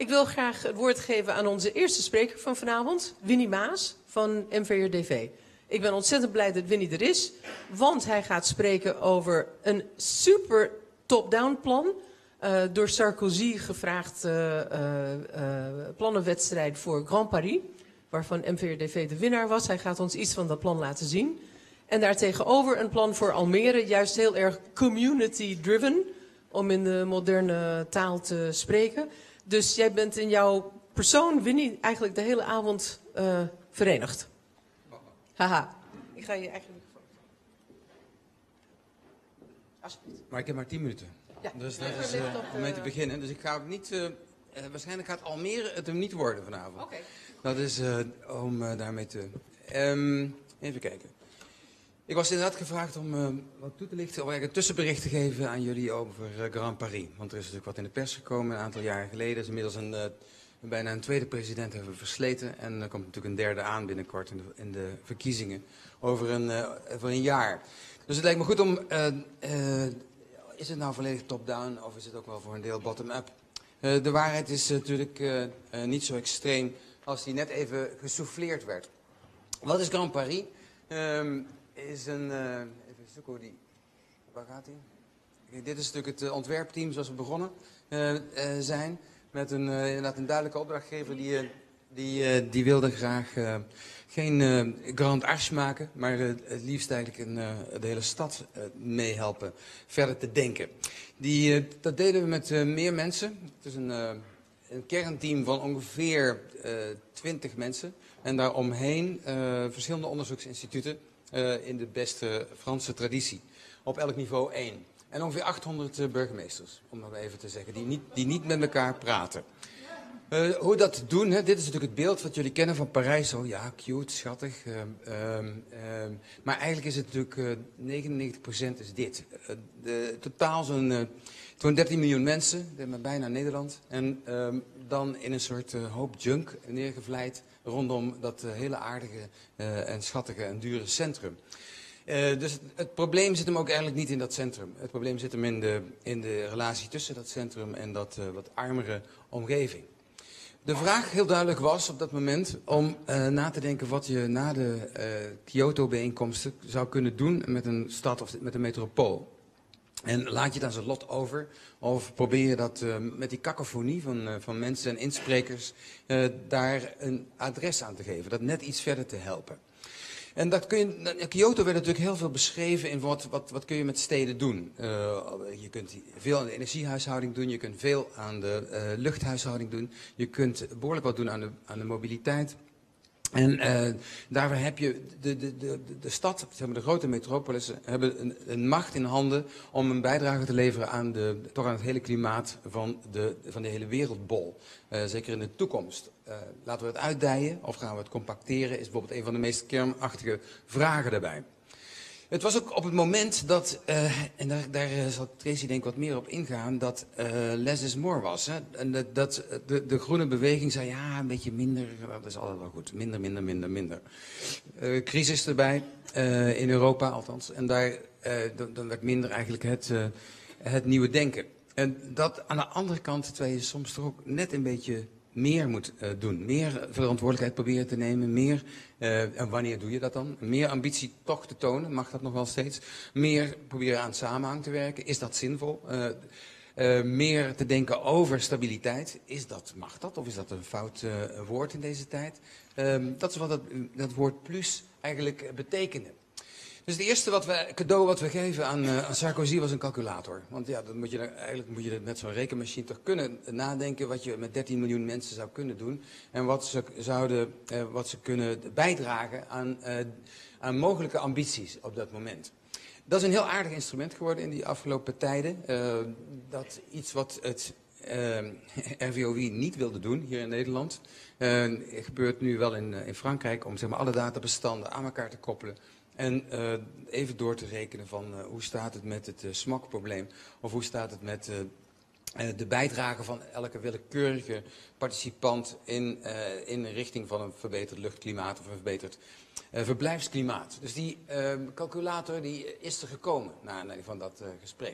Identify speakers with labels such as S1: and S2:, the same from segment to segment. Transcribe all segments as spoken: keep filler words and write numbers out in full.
S1: Ik wil graag het woord geven aan onze eerste spreker van vanavond, Winnie Maas van M V R D V. Ik ben ontzettend blij dat Winnie er is, want hij gaat spreken over een super top-down plan. Uh, door Sarkozy gevraagd uh, uh, uh, plannenwedstrijd voor Grand Paris, waarvan M V R D V de winnaar was. Hij gaat ons iets van dat plan laten zien. En daartegenover een plan voor Almere, juist heel erg community-driven, om in de moderne taal te spreken. Dus jij bent in jouw persoon, Winnie, eigenlijk de hele avond uh, verenigd. Haha, ik ga je eigen microfoon. Alsjeblieft.
S2: Maar ik heb maar tien minuten.
S1: Ja.
S2: Dus dat is uh, om mee te beginnen. Dus ik ga ook niet, uh, uh, waarschijnlijk gaat Almere het hem niet worden vanavond.
S1: Oké.
S2: Dat is uh, om uh, daarmee te... Um, even kijken. Ik was inderdaad gevraagd om uh, wat toe te lichten, of eigenlijk een tussenbericht te geven aan jullie over uh, Grand Paris. Want er is natuurlijk wat in de pers gekomen een aantal jaren geleden. Er is inmiddels een, uh, bijna een tweede president hebben we versleten. En er komt natuurlijk een derde aan binnenkort in de, in de verkiezingen over een, uh, over een jaar. Dus het lijkt me goed om... Uh, uh, is het nou volledig top-down of is het ook wel voor een deel bottom-up? Uh, de waarheid is uh, natuurlijk uh, uh, niet zo extreem als die net even gesouffleerd werd. Wat is Grand Paris? Um, is een... Uh, even zoeken hoe die... Waar gaat hij? Okay, dit is natuurlijk het uh, ontwerpteam zoals we begonnen uh, uh, zijn. Met een, uh, inderdaad een duidelijke opdrachtgever die, uh, die, uh, die wilde graag uh, geen uh, Grand Arche maken. Maar uh, het liefst eigenlijk een, uh, de hele stad uh, meehelpen verder te denken. Die, uh, dat deden we met uh, meer mensen. Het is een, uh, een kernteam van ongeveer twintig uh, mensen. En daaromheen uh, verschillende onderzoeksinstituten. Uh, in de beste Franse traditie. Op elk niveau één. En ongeveer achthonderd uh, burgemeesters, om dat even te zeggen, die niet, die niet met elkaar praten. Uh, hoe dat doen, hè? Dit is natuurlijk het beeld wat jullie kennen van Parijs. Oh ja, cute, schattig. Uh, uh, uh, maar eigenlijk is het natuurlijk uh, negenennegentig procent is dit. Uh, de, totaal zo'n uh, zo'n dertien miljoen mensen, bijna Nederland. En uh, dan in een soort uh, hoop junk neergevlijd rondom dat uh, hele aardige uh, en schattige en dure centrum. Uh, dus het, het probleem zit hem ook eigenlijk niet in dat centrum. Het probleem zit hem in de, in de relatie tussen dat centrum en dat uh, wat armere omgeving. De vraag heel duidelijk was op dat moment om uh, na te denken wat je na de uh, Kyoto-bijeenkomsten zou kunnen doen met een stad of met een metropool. En laat je dan zijn lot over, of probeer je dat uh, met die kakofonie van, uh, van mensen en insprekers uh, daar een adres aan te geven, dat net iets verder te helpen. En dat kun je, in Kyoto werd natuurlijk heel veel beschreven in wat, wat, wat kun je met steden doen. Uh, je kunt veel aan de energiehuishouding doen, je kunt veel aan de uh, luchthuishouding doen, je kunt behoorlijk wat doen aan de, aan de mobiliteit. En uh, daarvoor heb je de, de, de, de stad, zeg maar de grote metropolissen, hebben een, een macht in handen om een bijdrage te leveren aan, de, toch aan het hele klimaat van de, van de hele wereldbol. Uh, zeker in de toekomst. Uh, laten we het uitdijen of gaan we het compacteren, is bijvoorbeeld een van de meest kernachtige vragen daarbij. Het was ook op het moment dat, uh, en daar, daar zal Tracy denk ik wat meer op ingaan, dat uh, less is more was. Hè? En dat, dat de, de groene beweging zei, ja, een beetje minder, dat is altijd wel goed. Minder, minder, minder, minder. Uh, crisis erbij, uh, in Europa althans. En daar, uh, dan, dan werd minder eigenlijk het, uh, het nieuwe denken. En dat aan de andere kant, terwijl je soms toch ook net een beetje meer moet uh, doen. Meer verantwoordelijkheid proberen te nemen. Meer, uh, en wanneer doe je dat dan? Meer ambitie toch te tonen. Mag dat nog wel steeds? Meer proberen aan samenhang te werken. Is dat zinvol? Uh, uh, meer te denken over stabiliteit. Is dat, mag dat? Of is dat een fout uh, woord in deze tijd? Uh, dat is wat dat, dat woord plus eigenlijk betekende. Dus het eerste wat we, cadeau wat we geven aan, uh, aan Sarkozy was een calculator. Want ja, dan moet je er, eigenlijk moet je met zo'n rekenmachine toch kunnen nadenken wat je met dertien miljoen mensen zou kunnen doen. En wat ze, zouden, uh, wat ze kunnen bijdragen aan, uh, aan mogelijke ambities op dat moment. Dat is een heel aardig instrument geworden in die afgelopen tijden. Uh, dat iets wat het uh, R V O I niet wilde doen hier in Nederland. Uh, gebeurt nu wel in, uh, in Frankrijk om zeg maar, alle databestanden aan elkaar te koppelen. En uh, even door te rekenen van uh, hoe staat het met het uh, smokprobleem. Of hoe staat het met uh, uh, de bijdrage van elke willekeurige participant in, uh, in de richting van een verbeterd luchtklimaat of een verbeterd uh, verblijfsklimaat. Dus die uh, calculator die is er gekomen na aanleiding van dat uh, gesprek.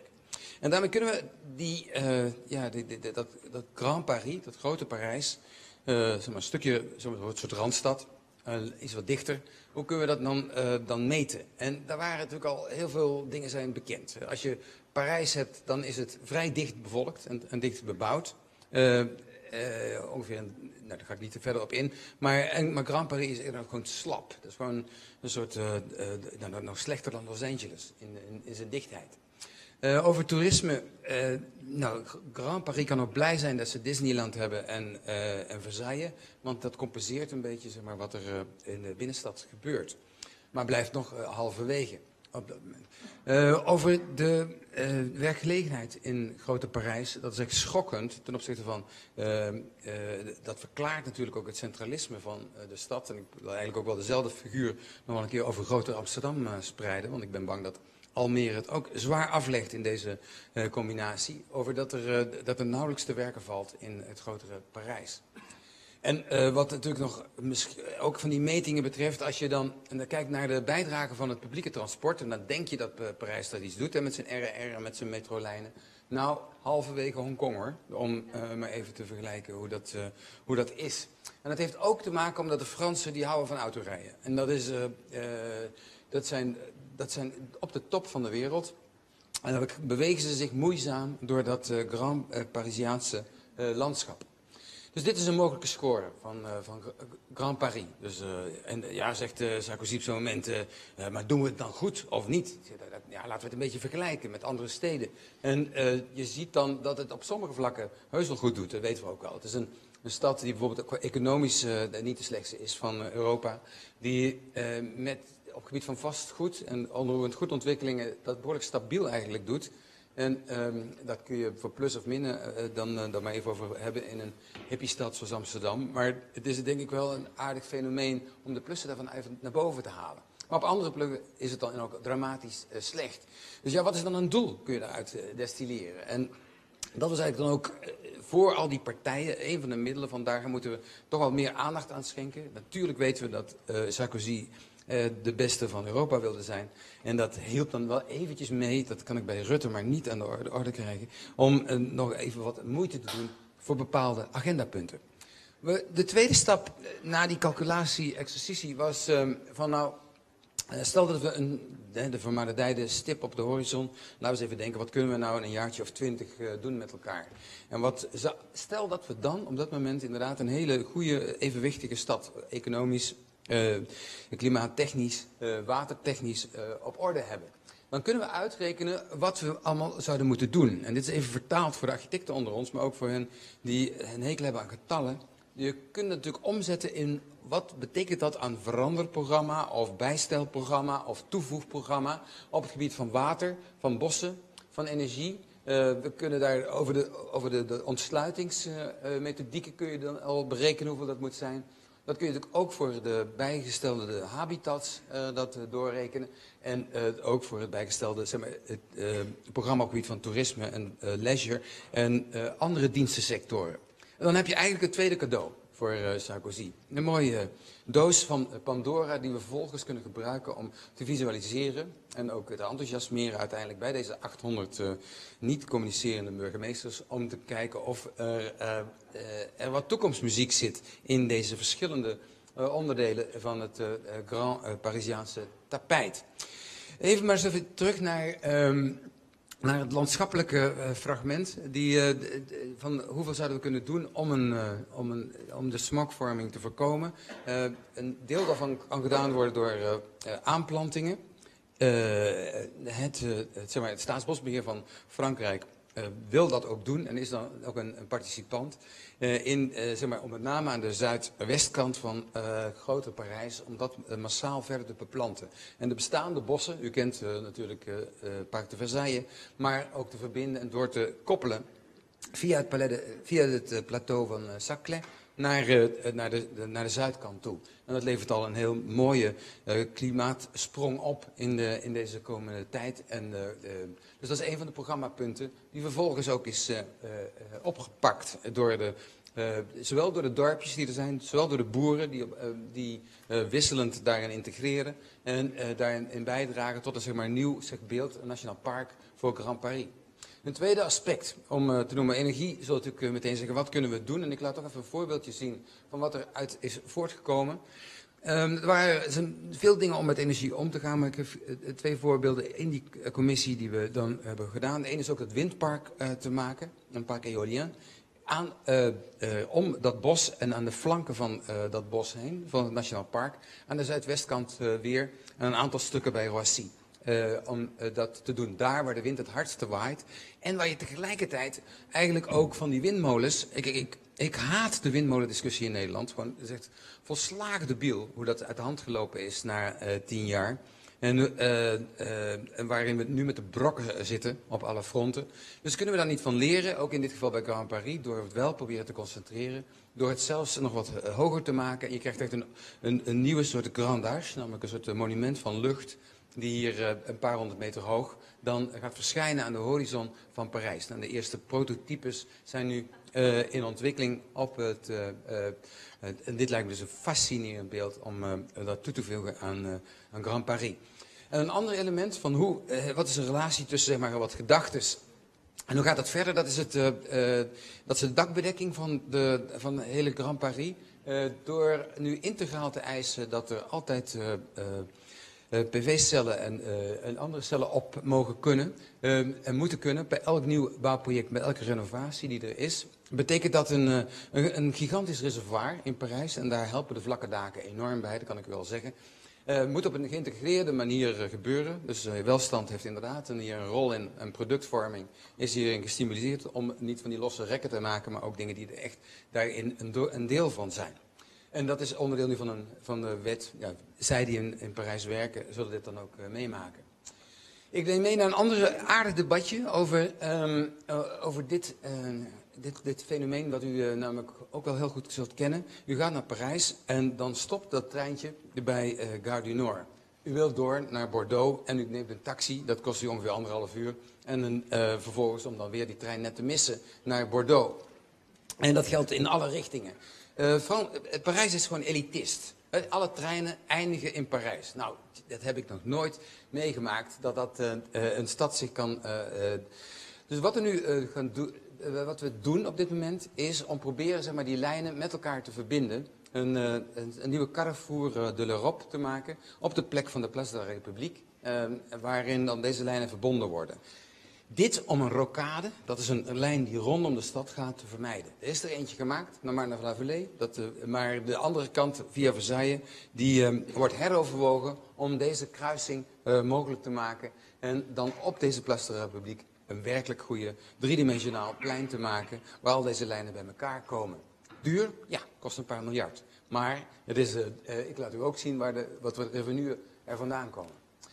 S2: En daarmee kunnen we die, uh, ja, die, die, die, dat, dat Grand Paris, dat grote Parijs, uh, zeg maar een stukje, zeg maar, een soort randstad, uh, iets wat dichter. Hoe kunnen we dat dan, uh, dan meten? En daar waren natuurlijk al heel veel dingen zijn bekend. Als je Parijs hebt, dan is het vrij dicht bevolkt en, en dicht bebouwd. Uh, uh, ongeveer, een, nou, daar ga ik niet te verder op in. Maar, en, maar Grand Paris is eerder gewoon slap. Dat is gewoon een soort, uh, uh, nou, nog slechter dan Los Angeles in, in, in zijn dichtheid. Uh, over toerisme, uh, nou, Grand Paris kan ook blij zijn dat ze Disneyland hebben en, uh, en Versailles. Want dat compenseert een beetje, zeg maar, wat er uh, in de binnenstad gebeurt. Maar blijft nog uh, halverwege op dat moment. Uh, over de uh, werkgelegenheid in grote Parijs, dat is echt schokkend ten opzichte van, uh, uh, dat verklaart natuurlijk ook het centralisme van uh, de stad. En ik wil eigenlijk ook wel dezelfde figuur nog wel een keer over groter Amsterdam uh, spreiden, want ik ben bang dat Almere het ook zwaar aflegt in deze uh, combinatie, over dat er, uh, dat er nauwelijks te werken valt in het grotere Parijs. En uh, wat natuurlijk nog ook van die metingen betreft, als je dan, en dan kijkt naar de bijdrage van het publieke transport, en dan denk je dat uh, Parijs dat iets doet, hè, met zijn R R en met zijn metrolijnen. Nou, halverwege Hongkong hoor, om uh, maar even te vergelijken hoe dat, uh, hoe dat is. En dat heeft ook te maken omdat de Fransen, die houden van autorijden. En dat, is, uh, uh, dat, zijn, dat zijn op de top van de wereld. En dan bewegen ze zich moeizaam door dat uh, Grand uh, Parisiaanse uh, landschap. Dus dit is een mogelijke score van, uh, van Grand Paris. Dus, uh, en ja, zegt uh, Sarkozy op zo'n moment, uh, uh, maar doen we het dan goed of niet? Ja, laten we het een beetje vergelijken met andere steden. En uh, je ziet dan dat het op sommige vlakken heus wel goed doet, dat weten we ook al. Het is een, een stad die bijvoorbeeld ook economisch uh, niet de slechtste is van uh, Europa. Die uh, met, op het gebied van vastgoed en onroerend goedontwikkelingen dat behoorlijk stabiel eigenlijk doet. En um, dat kun je voor plus of min uh, dan, uh, dan maar even over hebben in een hippiestad zoals Amsterdam. Maar het is denk ik wel een aardig fenomeen om de plussen daarvan even naar boven te halen. Maar op andere plekken is het dan ook dramatisch uh, slecht. Dus ja, wat is dan een doel, kun je daaruit uh, destilleren. En dat was eigenlijk dan ook uh, voor al die partijen een van de middelen. Vandaar moeten we toch wel meer aandacht aan schenken. Natuurlijk weten we dat uh, Sarkozy Uh, de beste van Europa wilde zijn. En dat hielp dan wel eventjes mee, dat kan ik bij Rutte maar niet aan de orde, orde krijgen, om uh, nog even wat moeite te doen voor bepaalde agendapunten. We, de tweede stap uh, na die calculatie-exercitie was uh, van nou, uh, stel dat we een, de, de vermaledijde stip op de horizon, laten we eens even denken, wat kunnen we nou in een jaartje of twintig uh, doen met elkaar? En wat, stel dat we dan op dat moment inderdaad een hele goede, evenwichtige stad, economisch, Uh, klimaattechnisch, uh, watertechnisch uh, op orde hebben. Dan kunnen we uitrekenen wat we allemaal zouden moeten doen. En dit is even vertaald voor de architecten onder ons, maar ook voor hen die een hekel hebben aan getallen. Je kunt het natuurlijk omzetten in wat betekent dat aan veranderprogramma of bijstelprogramma of toevoegprogramma op het gebied van water, van bossen, van energie. Uh, we kunnen daar over de, over de, de ontsluitingsmethodieken uh, kun je dan al berekenen hoeveel dat moet zijn. Dat kun je natuurlijk ook voor de bijgestelde habitats uh, dat uh, doorrekenen. En uh, ook voor het bijgestelde zeg maar, het, uh, programma op het gebied van toerisme en uh, leisure en uh, andere dienstensectoren. En dan heb je eigenlijk het tweede cadeau voor uh, Sarkozy. Een mooie uh, doos van Pandora die we vervolgens kunnen gebruiken om te visualiseren. En ook te enthousiasmeren uiteindelijk bij deze achthonderd uh, niet-communicerende burgemeesters. Om te kijken of er, uh, uh, er wat toekomstmuziek zit in deze verschillende uh, onderdelen van het uh, Grand uh, Parisiaanse tapijt. Even maar eens even terug naar... Um, Naar het landschappelijke uh, fragment, die, uh, d, d, van hoeveel zouden we kunnen doen om, een, uh, om, een, om de smogvorming te voorkomen. Uh, een deel daarvan kan gedaan worden door uh, uh, aanplantingen. Uh, het, uh, het, zeg maar, het Staatsbosbeheer van Frankrijk uh, wil dat ook doen en is dan ook een, een participant. Uh, in, uh, zeg maar, om met name aan de zuidwestkant van uh, grote Parijs, om dat uh, massaal verder te beplanten. En de bestaande bossen, u kent uh, natuurlijk uh, uh, Parc de Versailles, maar ook te verbinden en door te koppelen via het, palais de, via het uh, plateau van uh, Saclay naar, uh, naar, de, de, naar de zuidkant toe. En dat levert al een heel mooie uh, klimaatsprong op in, de, in deze komende tijd. En, uh, uh, dus dat is een van de programmapunten die vervolgens ook is uh, uh, opgepakt door de... Uh, zowel door de dorpjes die er zijn, zowel door de boeren die, uh, die uh, wisselend daarin integreren en uh, daarin in bijdragen tot een zeg maar, nieuw zeg, beeld, een nationaal park voor Grand Paris. Een tweede aspect om uh, te noemen, energie, zult u uh, meteen zeggen, wat kunnen we doen? En ik laat toch even een voorbeeldje zien van wat eruit is voortgekomen. Um, er waren er zijn veel dingen om met energie om te gaan, maar ik heb uh, twee voorbeelden in die uh, commissie die we dan hebben gedaan. De ene is ook het windpark uh, te maken, een park éolien. Aan, uh, uh, om dat bos en aan de flanken van uh, dat bos heen, van het Nationaal Park, aan de zuidwestkant uh, weer en een aantal stukken bij Roissy. Uh, om uh, dat te doen, daar waar de wind het hardste waait. En waar je tegelijkertijd eigenlijk ook van die windmolens... Ik, ik, ik haat de windmolendiscussie in Nederland. Gewoon, het is echt volslagen debiel hoe dat uit de hand gelopen is na uh, tien jaar. En, uh, uh, waarin we nu met de brokken zitten op alle fronten. Dus kunnen we daar niet van leren, ook in dit geval bij Grand Paris, door het wel proberen te concentreren. Door het zelfs nog wat uh, hoger te maken. En je krijgt echt een, een, een nieuwe soort grand arche, namelijk een soort monument van lucht, die hier uh, een paar honderd meter hoog dan gaat verschijnen aan de horizon van Parijs. Nou, de eerste prototypes zijn nu uh, in ontwikkeling op het... Uh, uh, en dit lijkt me dus een fascinerend beeld om uh, dat toe te voegen aan, uh, aan Grand Paris. En een ander element van hoe, uh, wat is de relatie tussen zeg maar, wat gedachtes en hoe gaat dat verder? Dat is, het, uh, uh, dat is de dakbedekking van de, van de hele Grand Paris. Uh, door nu integraal te eisen dat er altijd... Uh, uh, Uh, P V-cellen en, uh, en andere cellen op mogen kunnen uh, en moeten kunnen bij elk nieuw bouwproject, bij elke renovatie die er is. Betekent dat een, uh, een, een gigantisch reservoir in Parijs en daar helpen de vlakke daken enorm bij, dat kan ik wel zeggen. Uh, moet op een geïntegreerde manier uh, gebeuren. Dus uh, welstand heeft inderdaad een, hier een rol in en productvorming is hierin gestimuleerd om niet van die losse rekken te maken, maar ook dingen die er echt daarin een, do- een deel van zijn. En dat is onderdeel nu van, een, van de wet. Ja, zij die in, in Parijs werken, zullen dit dan ook uh, meemaken. Ik neem mee naar een ander aardig debatje over, um, uh, over dit, uh, dit, dit fenomeen dat u uh, namelijk ook wel heel goed zult kennen. U gaat naar Parijs en dan stopt dat treintje bij uh, Gare du Nord. U wilt door naar Bordeaux en u neemt een taxi, dat kost u ongeveer anderhalf uur. En een, uh, vervolgens om dan weer die trein net te missen naar Bordeaux. En dat geldt in alle richtingen. Uh, Fran- Parijs is gewoon elitist. Uh, alle treinen eindigen in Parijs. Nou, dat heb ik nog nooit meegemaakt, dat, dat uh, uh, een stad zich kan... Uh, uh, dus wat we nu uh, gaan doen, uh, wat we doen op dit moment, is om proberen zeg maar, die lijnen met elkaar te verbinden. Een, uh, een, een nieuwe Carrefour uh, de l'Europe te maken, op de plek van de Place de la République, uh, waarin dan deze lijnen verbonden worden. Dit om een rocade, dat is een, een lijn die rondom de stad gaat, te vermijden. Er is er eentje gemaakt, naar Marne-la-Vallée, dat, uh, maar de andere kant, via Versailles, die uh, wordt heroverwogen om deze kruising uh, mogelijk te maken. En dan op deze Place de la République een werkelijk goede, driedimensionaal plein te maken, waar al deze lijnen bij elkaar komen. Duur? Ja, kost een paar miljard. Maar het is, uh, uh, ik laat u ook zien waar de, wat de revenue er vandaan komen.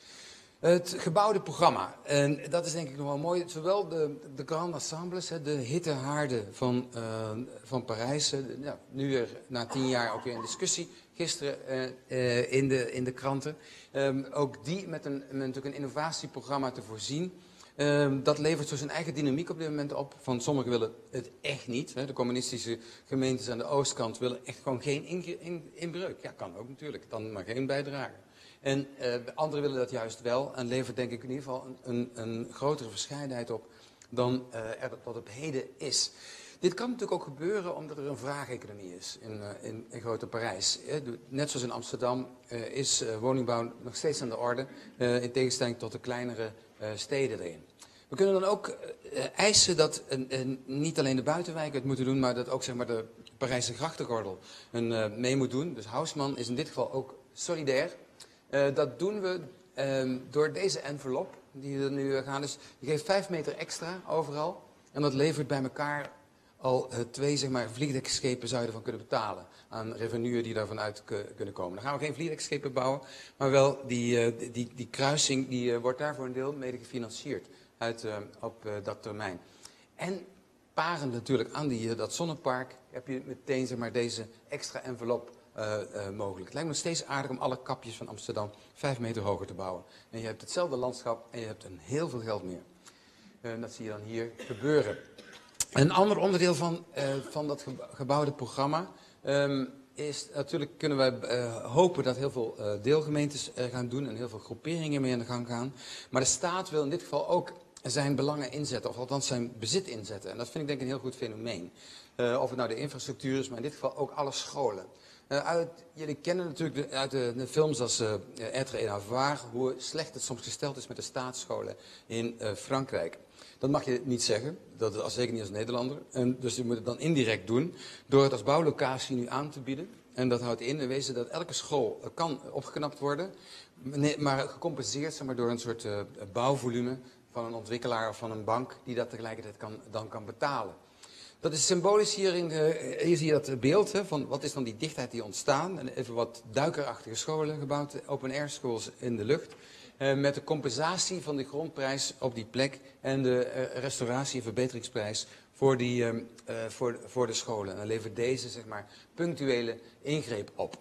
S2: Het gebouwde programma, en dat is denk ik nog wel mooi, zowel de, de Grand Assembles, de hittehaarden van, uh, van Parijs, uh, ja, nu er na tien jaar ook weer een discussie, gisteren uh, uh, in, de, in de kranten, um, ook die met, een, met natuurlijk een innovatieprogramma te voorzien. Um, dat levert zo zijn eigen dynamiek op dit moment op. Van sommigen willen het echt niet. Hè. De communistische gemeentes aan de oostkant willen echt gewoon geen inge- in, inbreuk. Ja, kan ook natuurlijk, dan maar geen bijdrage. En uh, anderen willen dat juist wel en levert denk ik in ieder geval een, een, een grotere verscheidenheid op dan uh, er tot op heden is. Dit kan natuurlijk ook gebeuren omdat er een vraageconomie is in, uh, in, in grote Parijs. Net zoals in Amsterdam uh, is uh, woningbouw nog steeds aan de orde, uh, in tegenstelling tot de kleinere uh, steden erin. We kunnen dan ook uh, eisen dat uh, uh, niet alleen de buitenwijken het moeten doen, maar dat ook zeg maar, de Parijse grachtengordel een, uh, mee moet doen. Dus Haussmann is in dit geval ook solidair. Uh, dat doen we uh, door deze envelop die er nu uh, gaan. Dus je geeft vijf meter extra overal. En dat levert bij elkaar al uh, twee zeg maar, vliegdekschepen zou je ervan kunnen betalen. Aan revenuen die daarvan uit k- kunnen komen. Dan gaan we geen vliegdekschepen bouwen. Maar wel die, uh, die, die, die kruising die, uh, wordt daar voor een deel mede gefinancierd. Uit, uh, op uh, dat termijn. En parend natuurlijk aan die, uh, dat zonnepark heb je meteen zeg maar, deze extra envelop. Uh, uh, mogelijk. Het lijkt me nog steeds aardig om alle kapjes van Amsterdam vijf meter hoger te bouwen. En je hebt hetzelfde landschap en je hebt een heel veel geld meer. Uh, dat zie je dan hier gebeuren. Een ander onderdeel van, uh, van dat gebouwde programma um, is natuurlijk kunnen wij uh, hopen dat heel veel uh, deelgemeentes uh, gaan doen en heel veel groeperingen mee aan de gang gaan. Maar de staat wil in dit geval ook zijn belangen inzetten, of althans zijn bezit inzetten. En dat vind ik denk ik een heel goed fenomeen. Uh, of het nou de infrastructuur is, maar in dit geval ook alle scholen. Uh, uit, jullie kennen natuurlijk de, uit de, de films als uh, Être et avoir, hoe slecht het soms gesteld is met de staatsscholen in uh, Frankrijk. Dat mag je niet zeggen, dat is zeker niet als Nederlander. En dus je moet het dan indirect doen, door het als bouwlocatie nu aan te bieden. En dat houdt in, in wezen, dat elke school kan opgeknapt worden, maar gecompenseerd zeg maar, door een soort uh, bouwvolume van een ontwikkelaar of van een bank die dat tegelijkertijd kan, dan kan betalen. Dat is symbolisch hier, in de, hier zie je dat beeld hè, van wat is dan die dichtheid die ontstaan. En even wat duikerachtige scholen gebouwd, open-air schools in de lucht. Uh, met de compensatie van de grondprijs op die plek en de uh, restauratie- en verbeteringsprijs voor, die, uh, uh, voor, voor de scholen. En dan levert deze zeg maar, punctuele ingreep op.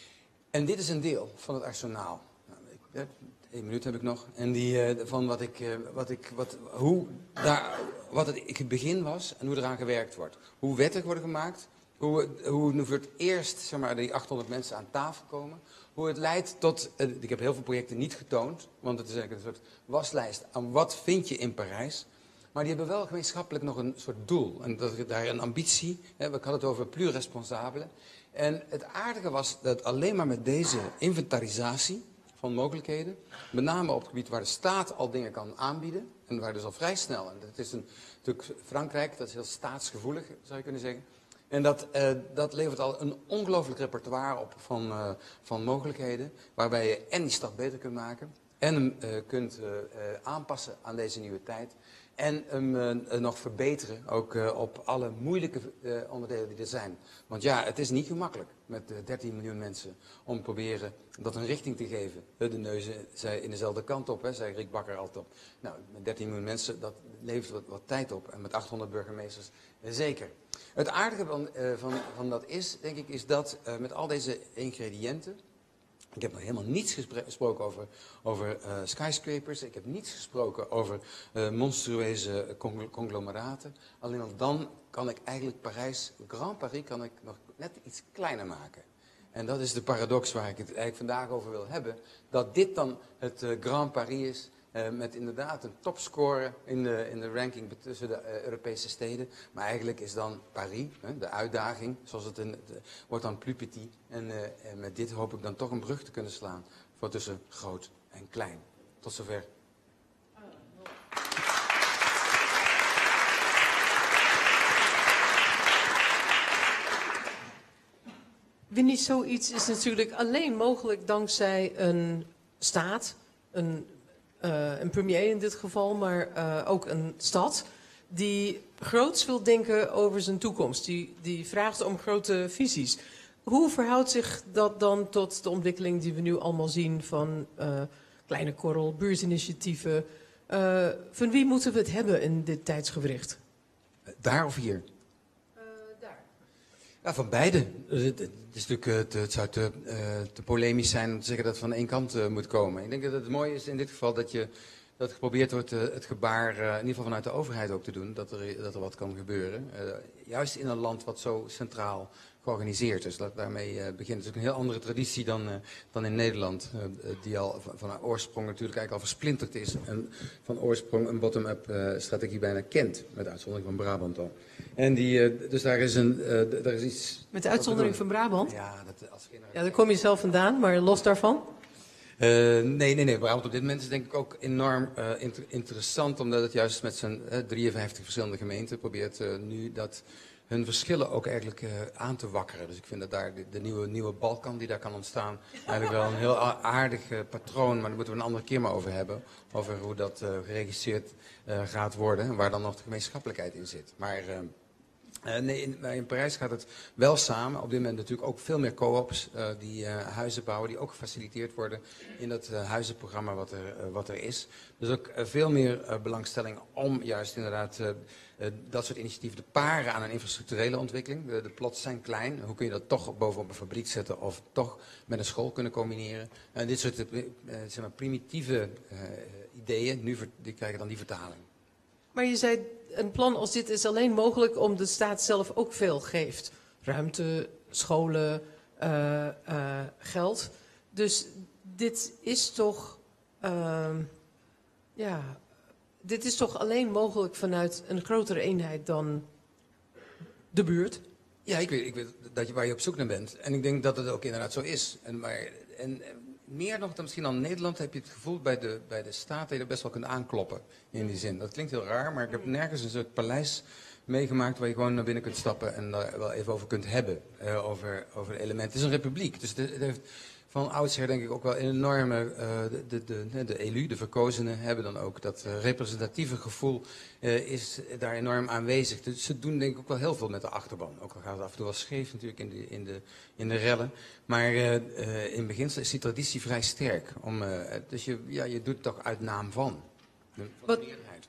S2: En dit is een deel van het arsenaal. Nou, ik, Eén minuut heb ik nog. En die, uh, van wat ik, uh, wat ik, wat, hoe daar, wat het, het begin was en hoe eraan gewerkt wordt. Hoe wetten worden gemaakt. Hoe, hoe voor het eerst zeg maar, die achthonderd mensen aan tafel komen. Hoe het leidt tot, uh, ik heb heel veel projecten niet getoond. Want het is eigenlijk een soort waslijst aan wat vind je in Parijs. Maar die hebben wel gemeenschappelijk nog een soort doel. En dat is daar een ambitie. Hè, we hadden het over plus responsable. En het aardige was dat alleen maar met deze inventarisatie van mogelijkheden, met name op het gebied waar de staat al dingen kan aanbieden, en waar dus al vrij snel, en dat is een, natuurlijk Frankrijk, dat is heel staatsgevoelig, zou je kunnen zeggen, en dat, uh, dat levert al een ongelooflijk repertoire op van, uh, van mogelijkheden, waarbij je en die stad beter kunt maken, en hem uh, kunt uh, uh, aanpassen aan deze nieuwe tijd, en hem uh, nog verbeteren, ook uh, op alle moeilijke uh, onderdelen die er zijn. Want ja, het is niet gemakkelijk met uh, dertien miljoen mensen om te proberen dat een richting te geven. De neuzen zijn in dezelfde kant op, hè, zei Rick Bakker altijd op. Nou, met dertien miljoen mensen, dat levert wat, wat tijd op. En met achthonderd burgemeesters, uh, zeker. Het aardige van, uh, van, van dat is, denk ik, is dat uh, met al deze ingrediënten. Ik heb nog helemaal niets gesproken over, over uh, skyscrapers. Ik heb niets gesproken over uh, monstrueuze conglomeraten. Alleen al dan kan ik eigenlijk Parijs, Grand Paris, kan ik nog net iets kleiner maken. En dat is de paradox waar ik het eigenlijk vandaag over wil hebben. Dat dit dan het uh, Grand Paris is. Uh, met inderdaad een topscore in de, in de ranking tussen de uh, Europese steden. Maar eigenlijk is dan Paris, hè, de uitdaging, zoals het in, de, wordt dan plus petit. En, uh, en met dit hoop ik dan toch een brug te kunnen slaan voor tussen groot en klein. Tot zover.
S1: Winnie, zoiets is natuurlijk alleen mogelijk dankzij een staat, een Uh, een premier in dit geval, maar uh, ook een stad die groots wil denken over zijn toekomst. Die, die vraagt om grote visies. Hoe verhoudt zich dat dan tot de ontwikkeling die we nu allemaal zien van uh, Kleine Korrel, buurtinitiatieven? Uh, van wie moeten we het hebben in dit tijdsgewricht?
S2: Daar of hier?
S1: Uh, daar.
S2: Ja, van beide. Het, is natuurlijk, te, het zou te, uh, te polemisch zijn om te zeggen dat het van één kant uh, moet komen. Ik denk dat het mooie is in dit geval dat, je, dat geprobeerd wordt uh, het gebaar, uh, in ieder geval vanuit de overheid ook te doen, dat er, dat er wat kan gebeuren. Uh, juist in een land wat zo centraal georganiseerd is. Laat daarmee uh, beginnen. Het is ook een heel andere traditie dan, uh, dan in Nederland, uh, die al van, van oorsprong natuurlijk eigenlijk al versplinterd is en van oorsprong een bottom-up uh, strategie bijna kent, met uitzondering van Brabant al. En die, uh, dus daar is, een, uh, daar is iets...
S1: Met de uitzondering van Brabant?
S2: Ja, dat, als generatie...
S1: Ja, daar kom je zelf vandaan, maar los daarvan?
S2: Uh, nee, nee, nee. Brabant op dit moment is denk ik ook enorm uh, inter interessant, omdat het juist met zijn uh, drieënvijftig verschillende gemeenten probeert uh, nu dat hun verschillen ook eigenlijk uh, aan te wakkeren. Dus ik vind dat daar de, de nieuwe, nieuwe Balkan die daar kan ontstaan, eigenlijk wel een heel aardig uh, patroon, maar daar moeten we een andere keer maar over hebben. Over hoe dat uh, geregisseerd uh, gaat worden en waar dan nog de gemeenschappelijkheid in zit. Maar uh, uh, nee, in, in Parijs gaat het wel samen. Op dit moment natuurlijk ook veel meer co-ops uh, die uh, huizen bouwen, die ook gefaciliteerd worden in dat uh, huizenprogramma wat er, uh, wat er is. Dus ook uh, veel meer uh, belangstelling om juist inderdaad uh, uh, dat soort initiatieven te paren aan een infrastructurele ontwikkeling. De, de plots zijn klein. Hoe kun je dat toch bovenop een fabriek zetten of toch met een school kunnen combineren? Uh, dit soort uh, zeg maar primitieve uh, ideeën, nu ver, die krijgen dan die vertaling.
S1: Maar je zei, een plan als dit is alleen mogelijk omdat de staat zelf ook veel geeft. Ruimte, scholen, uh, uh, geld. Dus dit is toch, uh, ja, dit is toch alleen mogelijk vanuit een grotere eenheid dan de buurt?
S2: Ja, ik weet, ik weet dat je, waar je op zoek naar bent. En ik denk dat het ook inderdaad zo is. En, maar, en, en meer nog dan misschien dan Nederland heb je het gevoel bij de, bij de staat dat je er best wel kunt aankloppen. In die zin. Dat klinkt heel raar, maar ik heb nergens een soort paleis meegemaakt waar je gewoon naar binnen kunt stappen en daar wel even over kunt hebben. Uh, over, over elementen. Het is een republiek, dus het, het heeft van oudsher denk ik ook wel een enorme, uh, de, de, de, de elu, de verkozenen, hebben dan ook dat uh, representatieve gevoel uh, is daar enorm aanwezig. Dus ze doen denk ik ook wel heel veel met de achterban. Ook al gaat het af en toe wel scheef natuurlijk in de, in de, in de rellen. Maar uh, uh, in beginsel is die traditie vrij sterk. Om, uh, dus je, ja, je doet het toch uit naam van. van
S1: wat,
S2: de meerderheid.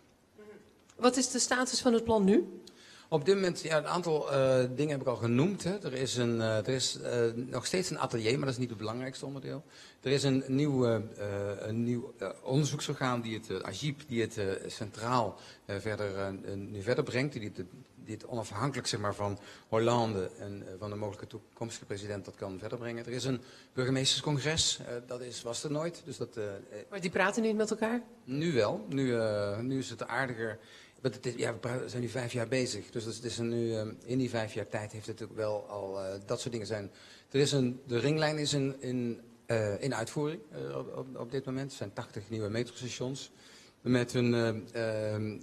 S1: Wat is de status van het plan nu?
S2: Op dit moment, ja, een aantal uh, dingen heb ik al genoemd. Hè. Er is, een, uh, er is uh, nog steeds een atelier, maar dat is niet het belangrijkste onderdeel. Er is een nieuw, uh, een nieuw uh, onderzoeksorgaan, die het, uh, AGIP, die het uh, centraal uh, verder, uh, nu verder brengt. Die het, die het onafhankelijk zeg maar, van Hollande en uh, van de mogelijke toekomstige president dat kan verder brengen. Er is een burgemeesterscongres, uh, dat is, was er nooit. Dus dat, uh,
S1: maar die praten niet met elkaar?
S2: Nu wel, nu, uh, nu is het aardiger. Het is, ja, we zijn nu vijf jaar bezig, dus het is nu, in die vijf jaar tijd heeft het ook wel al, uh, dat soort dingen zijn. Er is een, de ringlijn is in, in, uh, in uitvoering uh, op, op, op dit moment. Er zijn tachtig nieuwe metrostations met een, uh, uh, uh,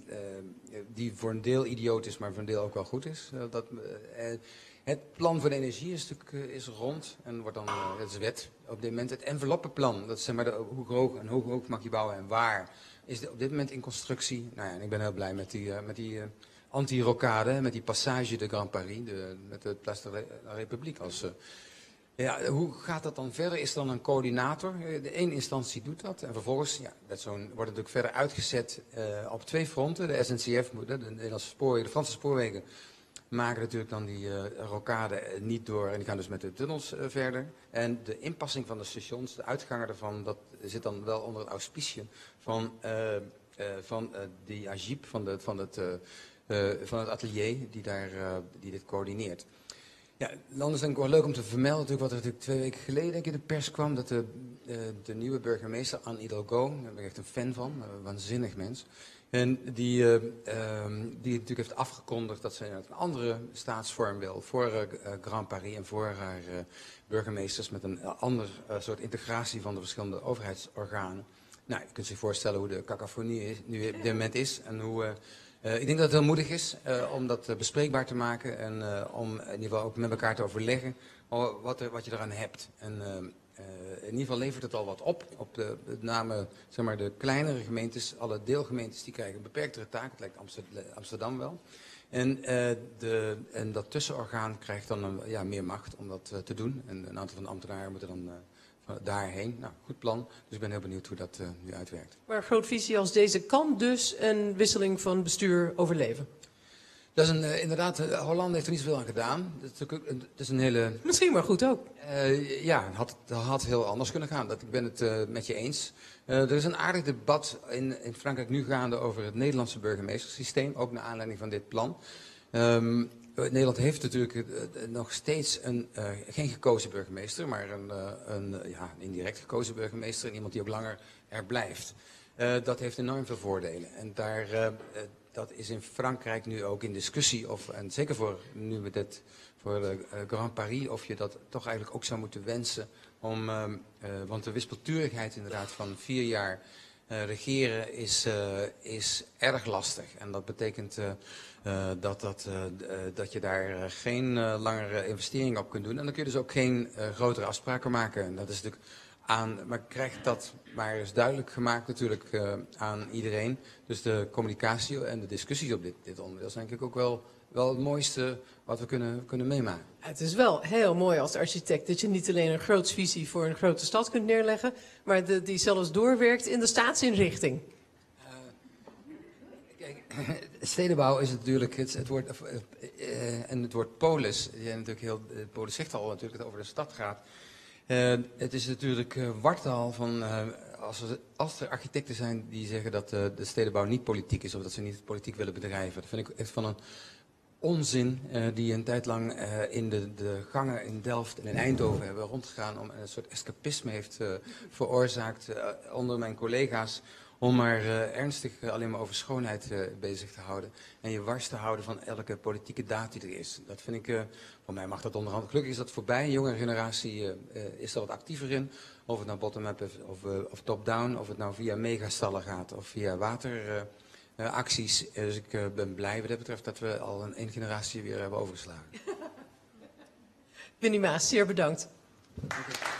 S2: die voor een deel idioot is, maar voor een deel ook wel goed is. Uh, dat, uh, het plan voor de energie is, uh, is rond en wordt dan, uh, dat is wet op dit moment. Het enveloppenplan, dat is zeg maar de, hoe hoog en hoe hoog mag je bouwen en waar, is op dit moment in constructie. Nou ja, en ik ben heel blij met die, uh, met die uh, anti-rocade, met die passage de Grand Paris, de, met de Place de la République. Als, uh, ja, hoe gaat dat dan verder? Is er dan een coördinator? De één instantie doet dat. En vervolgens ja, dat zo'n, wordt het natuurlijk verder uitgezet uh, op twee fronten. De S N C F, de, de Nederlandse spoorwegen, de Franse spoorwegen, maken natuurlijk dan die uh, rocade niet door. En die gaan dus met de tunnels uh, verder. En de inpassing van de stations, de uitgangen ervan, dat zit dan wel onder het auspiciën van, uh, uh, van uh, die AGIP, van, de, van, het, uh, uh, van het atelier die, daar, uh, die dit coördineert. Ja, dan is het wel leuk om te vermelden natuurlijk wat er natuurlijk twee weken geleden denk ik in de pers kwam. Dat de, uh, de nieuwe burgemeester, Anne Hidalgo, daar ben ik echt een fan van, een waanzinnig mens. En die, uh, um, die natuurlijk heeft afgekondigd dat ze een andere staatsvorm wil voor uh, Grand Paris en voor haar uh, burgemeesters met een uh, ander uh, soort integratie van de verschillende overheidsorganen. Nou, je kunt zich voorstellen hoe de cacophonie nu op dit moment is en hoe... Uh, Uh, ik denk dat het heel moedig is uh, om dat uh, bespreekbaar te maken en uh, om in ieder geval ook met elkaar te overleggen wat, er, wat je eraan hebt. En uh, uh, in ieder geval levert het al wat op. Op de, met name zeg maar, de kleinere gemeentes, alle deelgemeentes, die krijgen een beperktere taak. Het lijkt Amsterdam, Amsterdam wel. En, uh, de, en dat tussenorgaan krijgt dan een, ja, meer macht om dat uh, te doen. En een aantal van de ambtenaren moeten dan... Uh, daarheen. Nou, goed plan. Dus ik ben heel benieuwd hoe dat uh, nu uitwerkt.
S1: Maar een groot visie als deze kan dus een wisseling van bestuur overleven?
S2: Dat is een, uh, inderdaad, uh, Hollande heeft er niet zoveel aan gedaan. Dat is, ook, dat is een hele...
S1: Misschien maar goed ook.
S2: Uh, ja, het had, het had heel anders kunnen gaan. Dat, ik ben het uh, met je eens. Uh, er is een aardig debat in, in Frankrijk nu gaande over het Nederlandse burgemeestersysteem. Ook naar aanleiding van dit plan. Um, Nederland heeft natuurlijk uh, nog steeds een, uh, geen gekozen burgemeester, maar een, uh, een, uh, ja, een indirect gekozen burgemeester. En iemand die ook langer er blijft. Uh, dat heeft enorm veel voordelen. En daar, uh, uh, dat is in Frankrijk nu ook in discussie. Of, en zeker voor, nu met dit, voor uh, Grand Paris, of je dat toch eigenlijk ook zou moeten wensen. Om, uh, uh, want de wispelturigheid inderdaad van vier jaar uh, regeren is, uh, is erg lastig. En dat betekent... Uh, Uh, dat, dat, uh, uh, dat je daar uh, geen uh, langere investeringen op kunt doen. En dan kun je dus ook geen uh, grotere afspraken maken. En dat is natuurlijk aan, maar krijgt dat maar eens duidelijk gemaakt natuurlijk uh, aan iedereen. Dus de communicatie en de discussies op dit, dit onderdeel is denk ik ook wel, wel het mooiste wat we kunnen, kunnen meemaken.
S1: Het is wel heel mooi als architect dat je niet alleen een groots visie voor een grote stad kunt neerleggen, maar de, die zelfs doorwerkt in de staatsinrichting.
S2: Stedenbouw is natuurlijk het, het woord uh, uh, en het woord polis. Ja, natuurlijk heel, uh, polis zegt al natuurlijk dat het over de stad gaat. Uh, het is natuurlijk uh, wartaal van uh, als, er, als er architecten zijn die zeggen dat uh, de stedenbouw niet politiek is of dat ze niet politiek willen bedrijven. Dat vind ik echt van een onzin uh, die een tijd lang uh, in de, de gangen in Delft en in Eindhoven hebben rondgegaan om een soort escapisme heeft uh, veroorzaakt uh, onder mijn collega's. om maar uh, ernstig uh, alleen maar over schoonheid uh, bezig te houden. En je wars te houden van elke politieke daad die er is. Dat vind ik, uh, voor mij mag dat onderhand. Gelukkig is dat voorbij. Een jongere generatie uh, uh, is er wat actiever in. Of het nou bottom-up of, of, uh, of top-down, of het nou via megastallen gaat of via wateracties. Uh, uh, dus ik uh, ben blij wat dat betreft dat we al een één generatie weer hebben overgeslagen.
S1: Winnie Maas, zeer bedankt.
S2: Dank u.